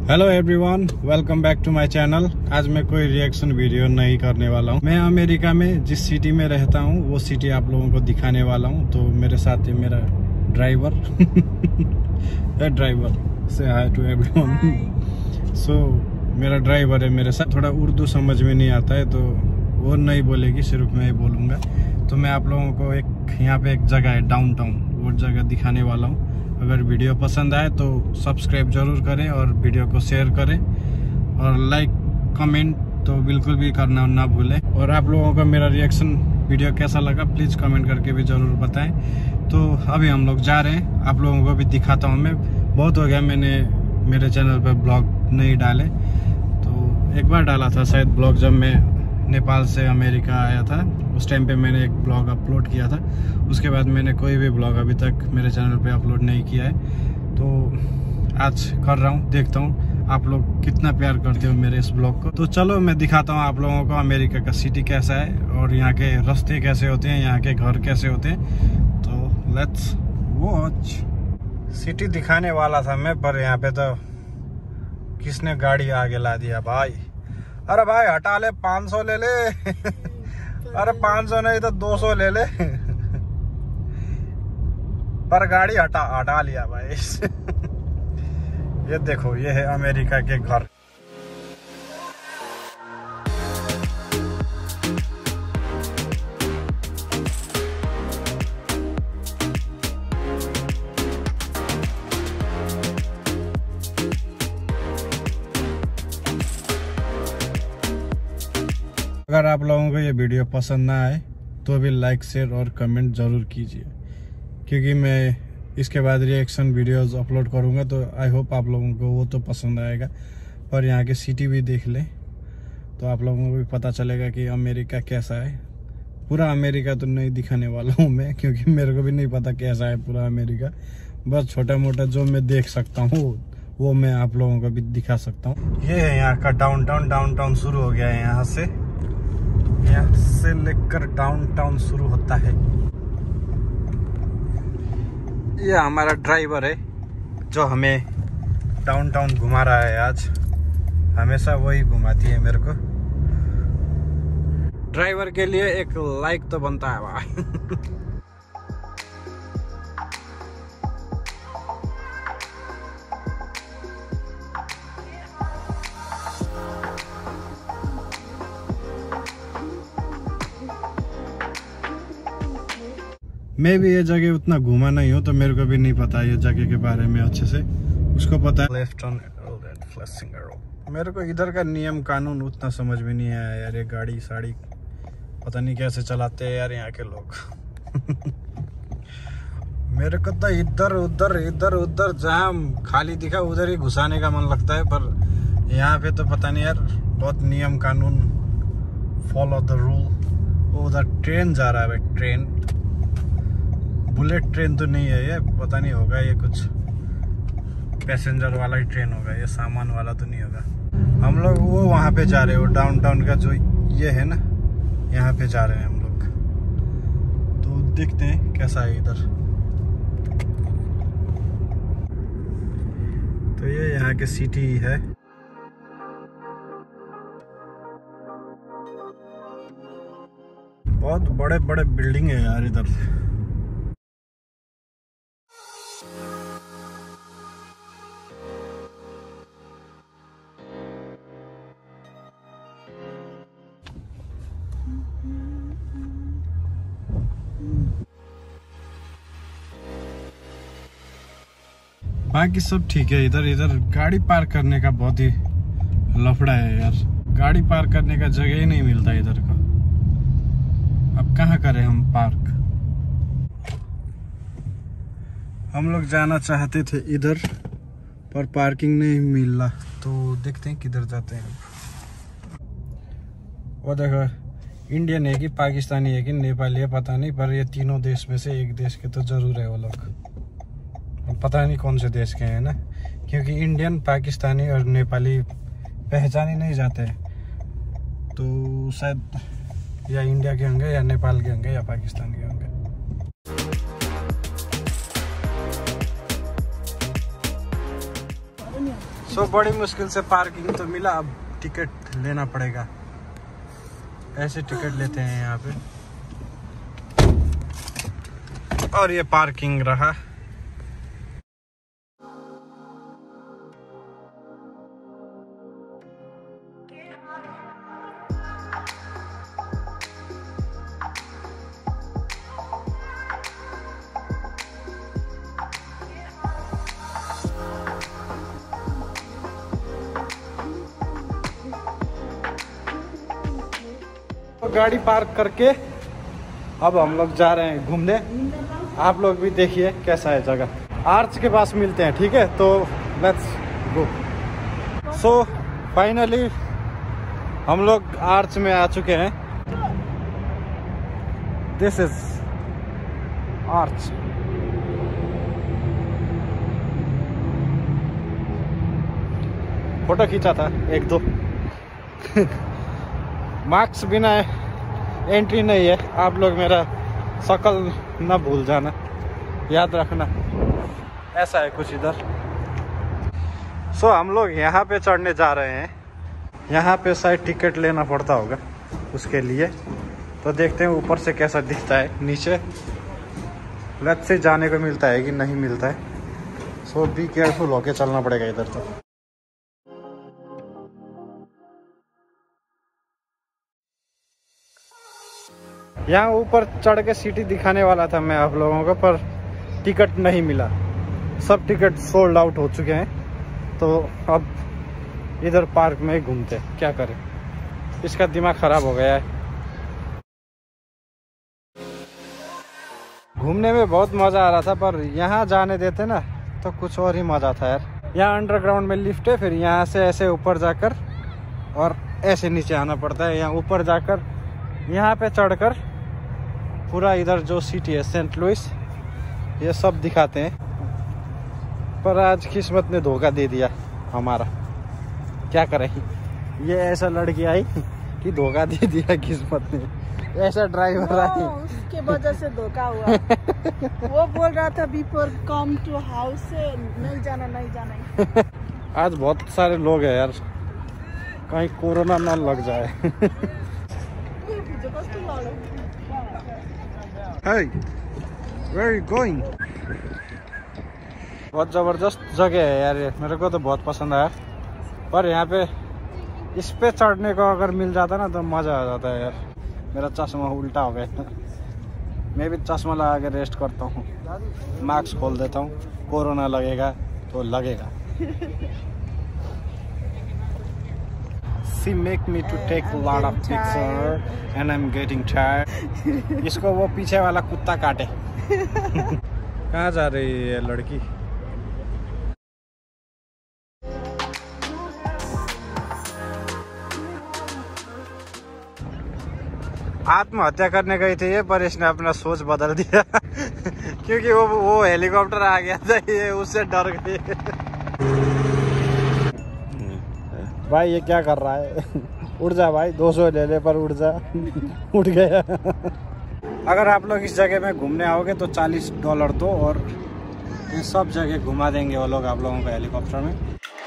Hello everyone, welcome back to my channel. आज मैं कोई रिएक्शन वीडियो नहीं करने वाला हूँ। मैं अमेरिका में जिस सिटी में रहता हूँ वो सिटी आप लोगों को दिखाने वाला हूँ। तो मेरे साथ है मेरा ड्राइवर ड्राइवर से हाय टू एवरीवन। सो मेरा ड्राइवर है मेरे साथ। थोड़ा उर्दू समझ में नहीं आता है तो वो नहीं बोलेगी, सिर्फ मैं ही बोलूँगा। तो मैं आप लोगों को यहाँ पे एक जगह है डाउनटाउन, वो जगह दिखाने वाला हूँ। अगर वीडियो पसंद आए तो सब्सक्राइब जरूर करें और वीडियो को शेयर करें और लाइक कमेंट तो बिल्कुल भी करना ना भूलें। और आप लोगों को मेरा रिएक्शन वीडियो कैसा लगा प्लीज़ कमेंट करके भी ज़रूर बताएं। तो अभी हम लोग जा रहे हैं, आप लोगों को भी दिखाता हूँ। मैं बहुत हो गया मैंने मेरे चैनल पर ब्लॉग नहीं डाले, तो एक बार डाला था शायद ब्लॉग जब मैं नेपाल से अमेरिका आया था। उस टाइम पे मैंने एक ब्लॉग अपलोड किया था। उसके बाद मैंने कोई भी ब्लॉग अभी तक मेरे चैनल पे अपलोड नहीं किया है, तो आज कर रहा हूँ। देखता हूँ आप लोग कितना प्यार करते हो मेरे इस ब्लॉग को। तो चलो मैं दिखाता हूँ आप लोगों को अमेरिका का सिटी कैसा है और यहाँ के रास्ते कैसे होते हैं, यहाँ के घर कैसे होते हैं। तो लेट्स वॉच। सिटी दिखाने वाला था मैं, पर यहाँ पे तो किसने गाड़ी आगे ला दिया भाई। अरे भाई हटा ले, 500 ले ले अरे 500 नहीं तो 200 ले ले पर गाड़ी हटा लिया भाई ये देखो, ये है अमेरिका के घर। अगर आप लोगों को ये वीडियो पसंद ना आए तो भी लाइक शेयर और कमेंट ज़रूर कीजिए, क्योंकि मैं इसके बाद रिएक्शन वीडियोस अपलोड करूँगा। तो आई होप आप लोगों को वो तो पसंद आएगा, पर यहाँ की सिटी भी देख लें तो आप लोगों को भी पता चलेगा कि अमेरिका कैसा है। पूरा अमेरिका तो नहीं दिखाने वाला हूँ मैं, क्योंकि मेरे को भी नहीं पता कैसा है पूरा अमेरिका। बस छोटा मोटा जो मैं देख सकता हूँ वो मैं आप लोगों को भी दिखा सकता हूँ। ये है यहाँ का डाउनटाउन शुरू हो गया है। यहाँ से लेकर डाउनटाउन शुरू होता है। ये हमारा ड्राइवर है जो हमें डाउनटाउन घुमा रहा है आज। हमेशा वही घुमाती है मेरे को। ड्राइवर के लिए एक लाइक तो बनता है भाई मैं भी ये जगह उतना घूमा नहीं हूँ तो मेरे को भी नहीं पता ये जगह के बारे में अच्छे से। उसको पता है लेफ्ट ऑन फ्लैशिंग एरो। मेरे को इधर का नियम कानून उतना समझ में नहीं आया यार। ये गाड़ी साड़ी पता नहीं कैसे चलाते हैं यार यहाँ के लोग मेरे को तो इधर उधर जहाँ खाली दिखा उधर ही घुसाने का मन लगता है, पर यहाँ पे तो पता नहीं यार, बहुत नियम कानून, फॉलो द रूल। वो उधर ट्रेन जा रहा है भाई, ट्रेन बुलेट ट्रेन तो नहीं है ये, पता नहीं होगा ये कुछ पैसेंजर वाला ही ट्रेन होगा, ये सामान वाला तो नहीं होगा। हम लोग वो वहाँ पे जा रहे हैं, वो डाउनटाउन का जो ये है ना, यहाँ पे जा रहे हैं हम लोग। तो देखते हैं कैसा है इधर। तो ये यहाँ के सिटी है। बहुत बड़े बड़े बिल्डिंग है यार इधर। बाकी सब ठीक है। इधर गाड़ी पार्क करने का बहुत ही लफड़ा है यार। गाड़ी पार्क करने का जगह ही नहीं मिलता इधर का। अब कहाँ करें हम पार्क। हम लोग जाना चाहते थे इधर, पर पार्किंग नहीं मिल रहा, तो देखते हैं किधर जाते हैं। वो देखो, इंडियन है कि पाकिस्तानी है कि नेपाली है पता नहीं, पर ये तीनों देश में से एक देश के तो जरूर है वो लोग। पता नहीं कौन से देश के हैं ना, क्योंकि इंडियन, पाकिस्तानी और नेपाली पहचाने नहीं जाते। तो शायद या इंडिया के होंगे या नेपाल के होंगे या पाकिस्तान के होंगे। सो बड़ी मुश्किल से पार्किंग तो मिला, अब टिकट लेना पड़ेगा। ऐसे टिकट लेते हैं यहाँ पे। और ये पार्किंग रहा। तो गाड़ी पार्क करके अब हम लोग जा रहे हैं घूमने। आप लोग भी देखिए कैसा है जगह। आर्च के पास मिलते हैं, ठीक है? तो लेट्स गो। सो फाइनली हम लोग आर्च में आ चुके हैं। This is arch. फोटो खींचा था एक दो। मार्क्स बिना एंट्री नहीं है। आप लोग मेरा शक्ल न भूल जाना, याद रखना। ऐसा है कुछ इधर। सो हम लोग यहाँ पे चढ़ने जा रहे हैं। यहाँ पे शायद टिकट लेना पड़ता होगा उसके लिए। तो देखते हैं ऊपर से कैसा दिखता है नीचे। लेट्स से जाने को मिलता है कि नहीं मिलता है। सो बी केयरफुल होके चलना पड़ेगा इधर। तो यहाँ ऊपर चढ़ के सिटी दिखाने वाला था मैं आप लोगों को, पर टिकट नहीं मिला। सब टिकट सोल्ड आउट हो चुके हैं। तो अब इधर पार्क में ही घूमते, क्या करें। इसका दिमाग खराब हो गया है। घूमने में बहुत मज़ा आ रहा था, पर यहाँ जाने देते ना तो कुछ और ही मज़ा था यार। यहाँ अंडरग्राउंड में लिफ्ट है, फिर यहाँ से ऐसे ऊपर जाकर और ऐसे नीचे आना पड़ता है। यहाँ ऊपर जाकर यहाँ पे चढ़कर पूरा इधर जो सिटी है सेंट लुइस, ये सब दिखाते हैं। पर आज किस्मत ने धोखा दे दिया हमारा, क्या करें। ये ऐसा लड़की आई कि धोखा दे दिया किस्मत ने। ऐसा ड्राइवर आई, उसके वजह से धोखा हुआ। वो बोल रहा था बिफोर कम टू हाउस से नहीं जाना नहीं जाना। आज बहुत सारे लोग हैं यार, कहीं कोरोना ना लग जाए। Hey, where are you going? बहुत ज़बरदस्त जगह है यार ये, मेरे को तो बहुत पसंद आया। पर यहाँ पे इस पे चढ़ने को अगर मिल जाता ना तो मज़ा आ जाता है यार। मेरा चश्मा उल्टा हो गया। मैं भी चश्मा लगा के रेस्ट करता हूँ, मास्क खोल देता हूँ। कोरोना लगेगा तो लगेगा। She make me to take a lot of picture and I'm getting tired. इसको वो पीछे वाला कुत्ता काटे। कहाँ जा रही है ये लड़की? आत्महत्या करने गई थी ये, पर इसने अपना सोच बदल दिया। क्योंकि वो हेलीकॉप्टर आ गया था, ये उससे डर गई। भाई ये क्या कर रहा है? उड़ जा भाई, 200 ले ले पर उड़ जा। उड़ गया। अगर आप लोग इस जगह में घूमने आओगे तो $40 दो और ये सब जगह घुमा देंगे वो लोग आप लोगों को हेलीकॉप्टर में।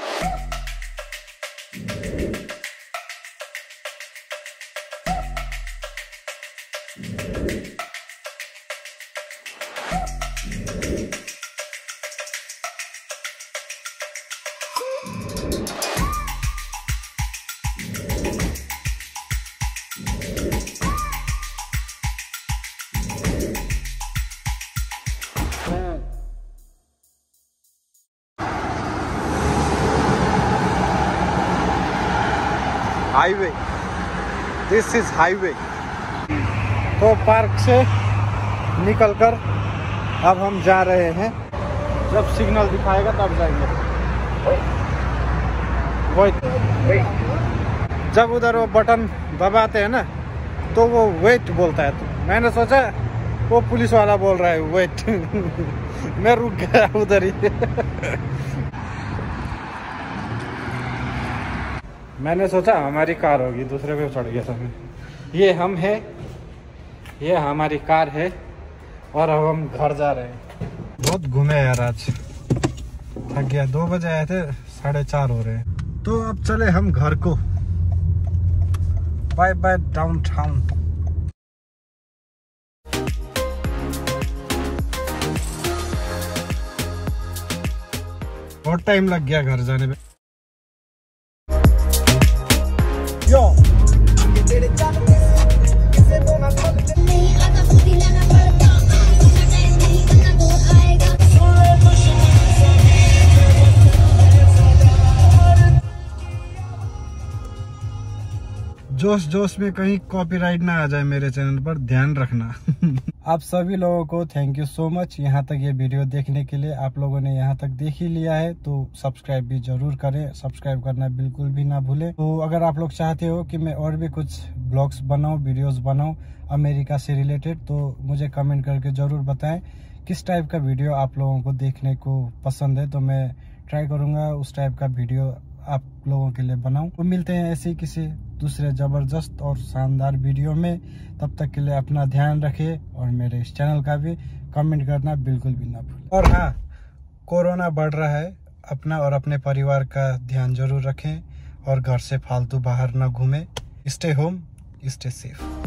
Highway, this is highway. तो पार्क से निकलकर अब हम जा रहे हैं। जब सिग्नल दिखाएगा तब जाएंगे। जब उधर वो बटन दबाते हैं ना तो वो वेट बोलता है। तो मैंने सोचा वो पुलिस वाला बोल रहा है वेट। मैं रुक गया उधर ही। मैंने सोचा हमारी कार होगी, दूसरे पे चढ़ गया था मैं। ये हम है, ये हमारी कार है और अब हम घर जा रहे हैं। बहुत घूमे यार आज, थक गया। 2 बजे आए थे, 4:30 हो रहे हैं। तो अब चले हम घर को। Bye bye downtown. बहुत टाइम लग गया घर जाने में। यो जोश जोश में कहीं कॉपीराइट ना आ जाए मेरे चैनल पर, ध्यान रखना। आप सभी लोगों को थैंक यू सो मच यहाँ तक ये वीडियो देखने के लिए। आप लोगों ने यहाँ तक देख ही लिया है तो सब्सक्राइब भी जरूर करें, सब्सक्राइब करना बिल्कुल भी ना भूलें। तो अगर आप लोग चाहते हो कि मैं और भी कुछ ब्लॉग्स बनाऊं, वीडियोस बनाऊं अमेरिका से रिलेटेड, तो मुझे कमेंट करके जरूर बताएं किस टाइप का वीडियो आप लोगों को देखने को पसंद है। तो मैं ट्राई करूँगा उस टाइप का वीडियो आप लोगों के लिए बनाऊं। तो मिलते हैं ऐसे किसी दूसरे जबरदस्त और शानदार वीडियो में। तब तक के लिए अपना ध्यान रखें और मेरे इस चैनल का भी कमेंट करना बिल्कुल भी ना भूलें। और हाँ, कोरोना बढ़ रहा है, अपना और अपने परिवार का ध्यान जरूर रखें और घर से फालतू बाहर ना घूमें। Stay home, stay safe.